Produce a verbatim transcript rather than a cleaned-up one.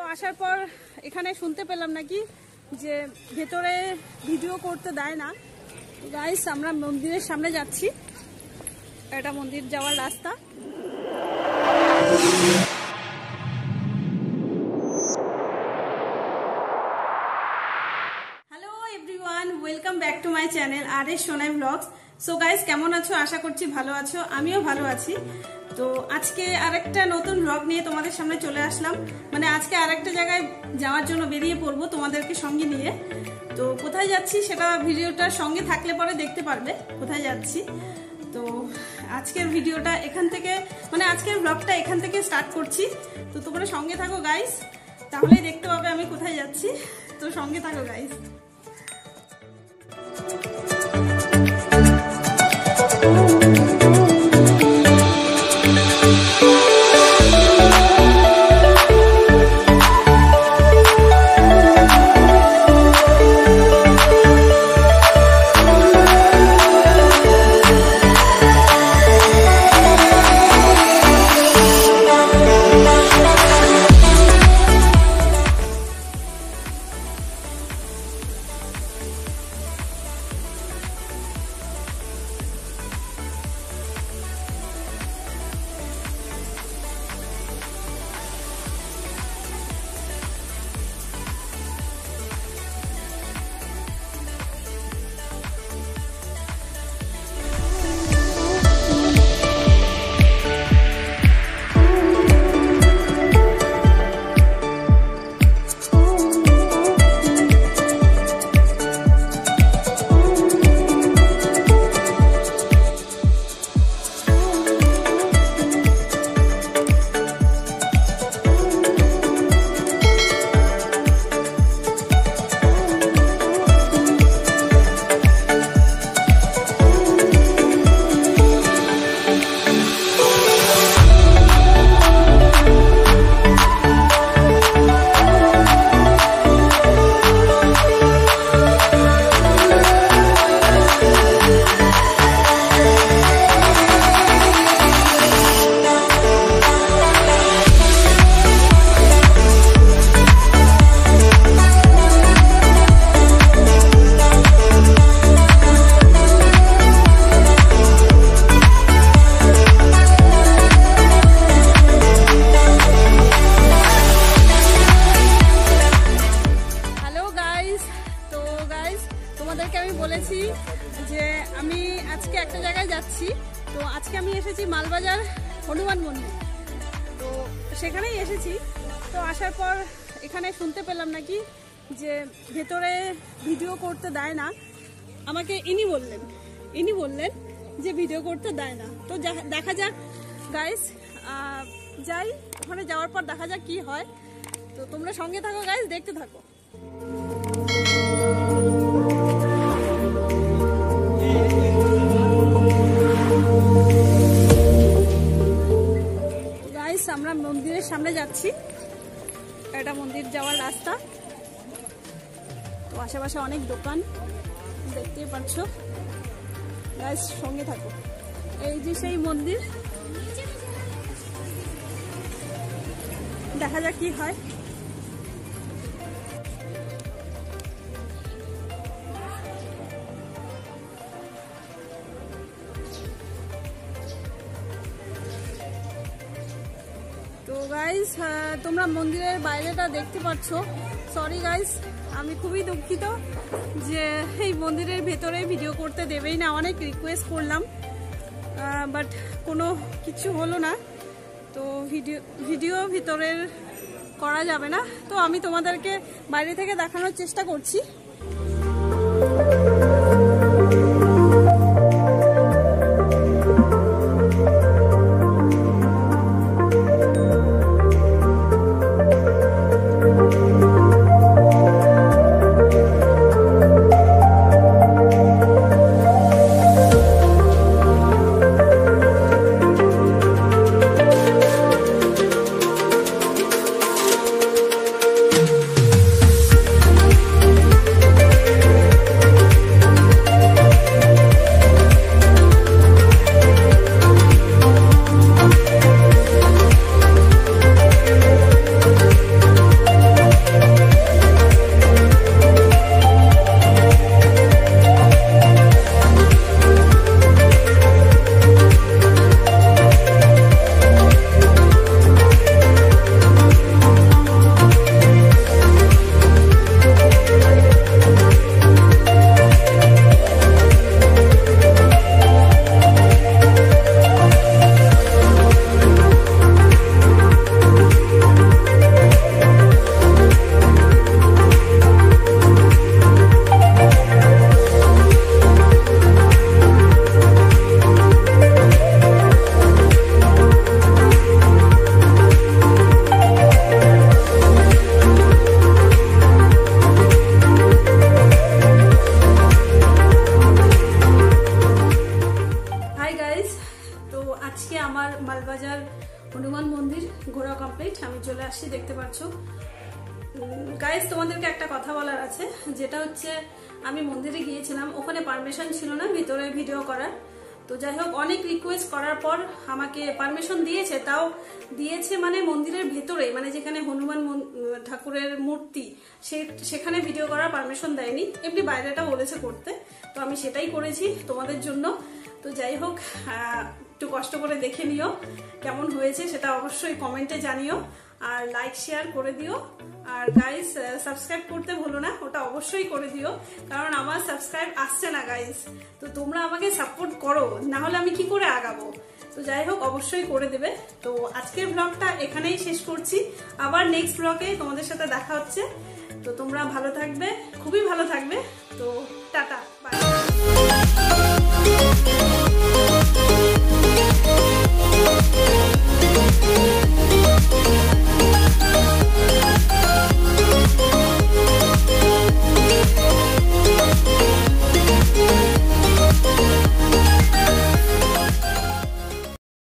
আসার পর এখানে শুনতে পেলাম নাকি যে ভেতরে ভিডিও করতে দেয় না। গাইস আমরা মন্দিরের সামনে যাচ্ছি, এটা মন্দির যাওয়ার রাস্তা। Hello everyone, welcome back to my channel R S Sonai vlogs. So guys কেমন আছো? আশা করছি ভালো আছো, আমিও ভালো আছি। তো আজকে আরেকটা নতুন ব্লগ নিয়ে তোমাদের সামনে চলে আসলাম। মানে আজকে আরেকটা জায়গায় যাওয়ার জন্য বেরিয়ে পড়বো তোমাদেরকে সঙ্গে নিয়ে। তো কোথায় যাচ্ছি সেটা ভিডিওটার সঙ্গে থাকলে পরে দেখতে পারবে কোথায় যাচ্ছি। তো আজকের ভিডিওটা এখান থেকে মানে আজকের ব্লগটা এখান থেকে স্টার্ট করছি। তো তোমরা সঙ্গে থাকো গাইস, তাহলেই দেখতে পাবে আমি কোথায় যাচ্ছি। তো সঙ্গে থাকো গাইস। যে আমি আজকে একটা জায়গায় যাচ্ছি। তো আজকে আমি এসেছি মালবাজার হনুমান মন্দির, তো সেখানেই এসেছি। তো আসার পর এখানে শুনতে পেলাম নাকি যে ভেতরে ভিডিও করতে দেয় না। আমাকে ইনি বললেন ইনি বললেন যে ভিডিও করতে দেয় না। তো দেখা যাক গাইস, যাই ওখানে যাওয়ার পর দেখা যাক কি হয়। তো তোমরা সঙ্গে থাকো গাইস, দেখতে থাকো। আমরা মন্দিরের সামনে যাচ্ছি, এটা মন্দির যাওয়ার রাস্তা। তো আশেপাশে অনেক দোকান দেখতেই পাচ্ছ গাইস, সঙ্গে থাকো। এই যে সেই মন্দির, দেখা যাক কি হয়। তো গাইস তোমরা মন্দিরের বাইরেটা দেখতে পাচ্ছ। সরি গাইস, আমি খুবই দুঃখিত যে এই মন্দিরের ভেতরে ভিডিও করতে দেবেই না। অনেক রিকোয়েস্ট করলাম, বাট কোনো কিছু হলো না। তো ভিডিও ভিডিও ভিতরের করা যাবে না। তো আমি তোমাদেরকে বাইরে থেকে দেখানোর চেষ্টা করছি। গাইস তোমাদেরকে একটা কথা বলার আছে, যেটা হচ্ছে আমি মন্দিরে গিয়েছিলাম, ওখানে পারমিশন ছিল না ভিতরে ভিডিও করার। তো যাই হোক, অনেক রিকোয়েস্ট করার পর আমাকে পারমিশন দিয়েছে, তাও দিয়েছে মানে মন্দিরের ভেতরে, মানে যেখানে হনুমান ঠাকুরের মূর্তি সেখানে ভিডিও করার পারমিশন দেয়নি, এমনি বাইরেটা বলেছে করতে। তো আমি সেটাই করেছি তোমাদের জন্য। তো যাই হোক, একটু কষ্ট করে দেখে নিও কেমন হয়েছে, সেটা অবশ্যই কমেন্টে জানিও, আর লাইক শেয়ার করে দিও। আর গাইস সাবস্ক্রাইব করতে ভুলো না, ওটা অবশ্যই করে দিও, কারণ আমার সাবস্ক্রাইব আসছে না গাইস। তো তোমরা আমাকে সাপোর্ট করো, না হলে আমি কি করে আগাবো। তো যাই হোক, অবশ্যই করে দেবে। তো আজকের ব্লগটা এখানেই শেষ করছি, আবার নেক্সট ব্লগে তোমাদের সাথে দেখা হচ্ছে। তো তোমরা ভালো থাকবে, খুবই ভালো থাকবে। তো টাটা, বাই।